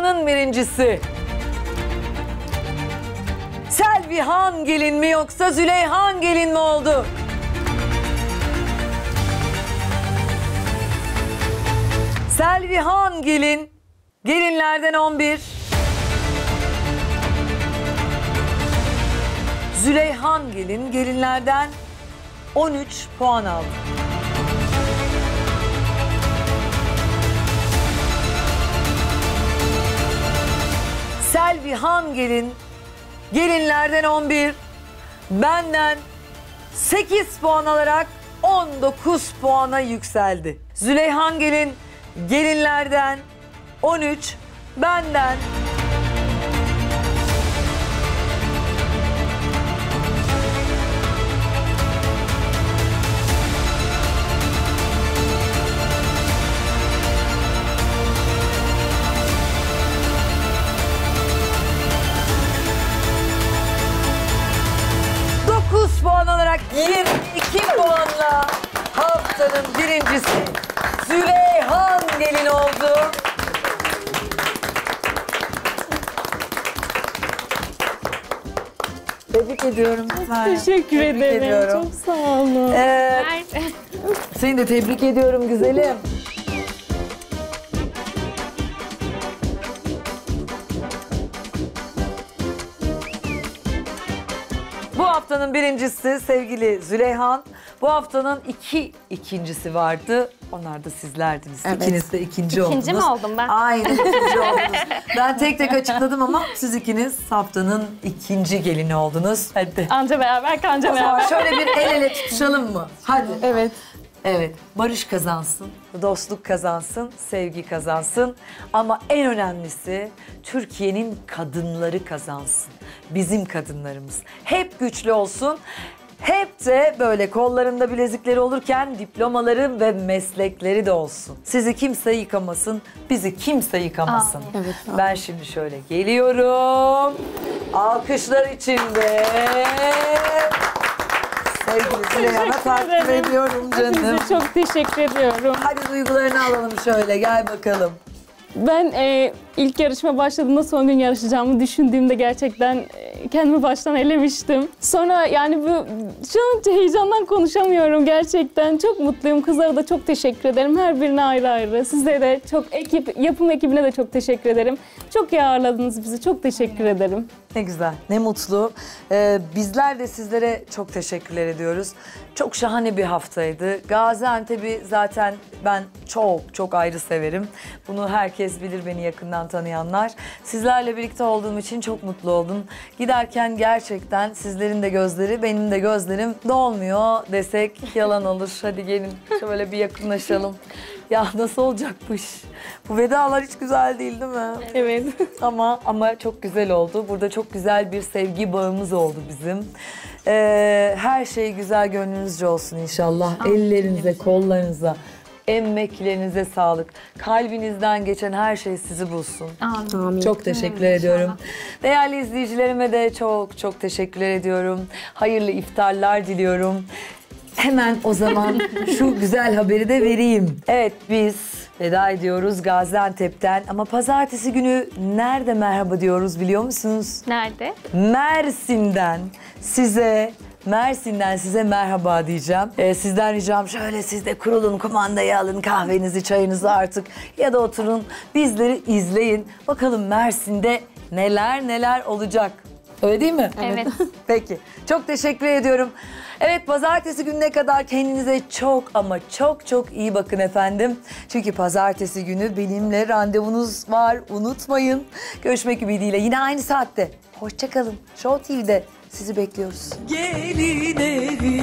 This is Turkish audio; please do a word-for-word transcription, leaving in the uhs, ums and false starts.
Haftanın birincisi. Selvihan gelin mi yoksa Züleyhan gelin mi oldu? Selvihan gelin, gelinlerden on bir. Züleyhan gelin, gelinlerden on üç puan aldı. Selvihan gelin, gelinlerden on bir, benden sekiz puan alarak on dokuz puana yükseldi. Züleyhan gelin, gelinlerden on üç, benden dokuz puan alarak yirmi iki puanla haftanın birincisi Züleyhan gelin oldu. Tebrik ediyorum. Teşekkür Tebrik ederim. ediyorum. Çok sağ olun. Ee, seni de tebrik ediyorum güzelim. Bu haftanın birincisi sevgili Züleyhan. Bu haftanın iki ikincisi vardı. Onlar da sizlerdiniz. Evet. İkiniz de ikinci oldunuz. İkinci mi oldum ben? Aynen ikinci oldunuz. Ben tek tek açıkladım ama siz ikiniz haftanın ikinci gelini oldunuz. Hadi. Anca beraber, kanca O zaman beraber. şöyle bir el ele tutuşalım mı? Hadi. Evet. Evet, barış kazansın, dostluk kazansın, sevgi kazansın. Ama en önemlisi Türkiye'nin kadınları kazansın. Bizim kadınlarımız. Hep güçlü olsun. Hep de böyle kollarında bilezikleri olurken diplomaları ve meslekleri de olsun. Sizi kimse yıkamasın, bizi kimse yıkamasın. Evet. Ben şimdi şöyle geliyorum. Alkışlar içinde. Sevgili Züleyhan'a takdim ederim. ediyorum canım. Size çok teşekkür ediyorum. Hadi duygularını alalım şöyle, gel bakalım. Ben e, ilk yarışma başladığımda son gün yarışacağımı düşündüğümde gerçekten e, kendimi baştan elemiştim. Sonra yani bu şu an heyecandan konuşamıyorum gerçekten. Çok mutluyum. Kızlara da çok teşekkür ederim. Her birine ayrı ayrı. Size de çok ekip, yapım ekibine de çok teşekkür ederim. Çok iyi ağırladınız bizi. Çok teşekkür ederim. Ne güzel, ne mutlu. Ee, bizler de sizlere çok teşekkürler ediyoruz. Çok şahane bir haftaydı. Gaziantep'i zaten ben çok çok ayrı severim. Bunu herkes bilir, beni yakından tanıyanlar. Sizlerle birlikte olduğum için çok mutlu oldum. Giderken gerçekten sizlerin de gözleri, benim de gözlerim dolmuyor desek yalan olur. Hadi gelin şöyle bir yakınlaşalım. Ya nasıl olacakmış? Bu vedalar hiç güzel değil değil mi? Evet. Ama ama çok güzel oldu. Burada çok güzel bir sevgi bağımız oldu bizim. Ee, her şey güzel gönlünüzce olsun inşallah. Ellerinize, kollarınıza, emeklerinize sağlık. Kalbinizden geçen her şey sizi bulsun. Amin. Çok teşekkür ediyorum. Değerli izleyicilerime de çok çok teşekkürler ediyorum. Hayırlı iftarlar diliyorum. Hemen o zaman şu güzel haberi de vereyim. Evet, biz veda ediyoruz Gaziantep'ten ama pazartesi günü nerede merhaba diyoruz biliyor musunuz? Nerede? Mersin'den size Mersin'den size merhaba diyeceğim. Ee, sizden ricam şöyle, siz de kurulun, kumandayı alın, kahvenizi, çayınızı artık ya da oturun, bizleri izleyin. Bakalım Mersin'de neler neler olacak. Öyle değil mi? Evet. Peki. Çok teşekkür ediyorum. Evet, pazartesi gününe kadar kendinize çok ama çok çok iyi bakın efendim. Çünkü pazartesi günü benimle randevunuz var. Unutmayın. Görüşmek ümidiyle yine aynı saatte. Hoşça kalın. Show T V'de sizi bekliyoruz. Gelin evi